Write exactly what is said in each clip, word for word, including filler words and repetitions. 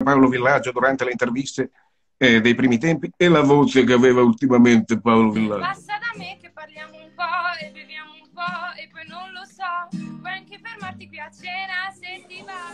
Paolo Villaggio durante le interviste eh, dei primi tempi e la voce che aveva ultimamente Paolo Villaggio. Passa da me che parliamo un po' e beviamo un po' e poi non lo so, puoi anche fermarti qui a cena se ti va.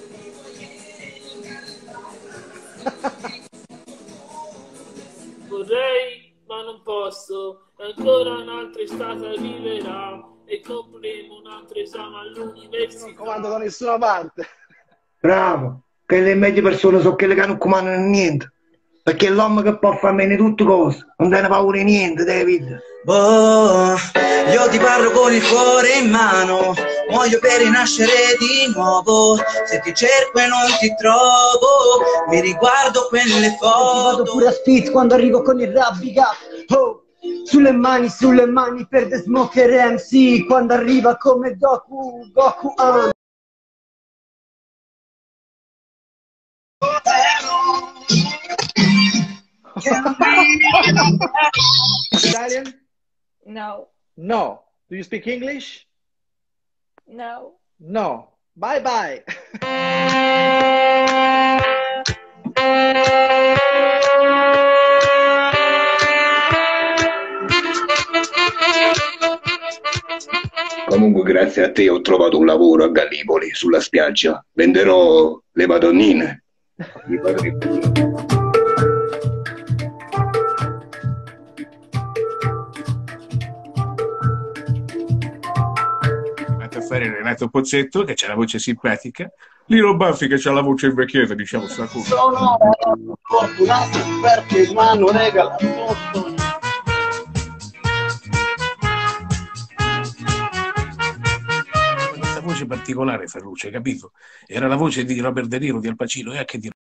Vorrei, ma non posso, ancora un'altra estate arriverà e compreremo un altro esame all'università. Non comando da nessuna parte. Bravo, che le medie persone sono quelle che non comandano niente. Perché è l'uomo che può fare bene tutte cose, non te ne paura di niente, David. Oh, io ti parlo con il cuore in mano, muoio per rinascere di nuovo. Se ti cerco e non ti trovo, mi riguardo quelle foto. Vado pure a Spitz quando arrivo con il Rabbiga. Oh, sulle mani, sulle mani per The Smoker M C quando arriva come Goku, Goku ah. Italian? No, No. Do you speak English? no. No. Bye bye. Comunque grazie a te ho trovato un lavoro a Gallipoli, sulla spiaggia. Venderò le madonnine. Mi pare di culo. A fare Renato Pozzetto che c'ha la voce simpatica, Lino Baffi che c'ha la voce invecchiata, diciamo sta cosa. Sono fortunato perché mi hanno regalato Questa voce particolare Ferruccio, hai capito? Era la voce di Robert De Niro, di Al Pacino e anche di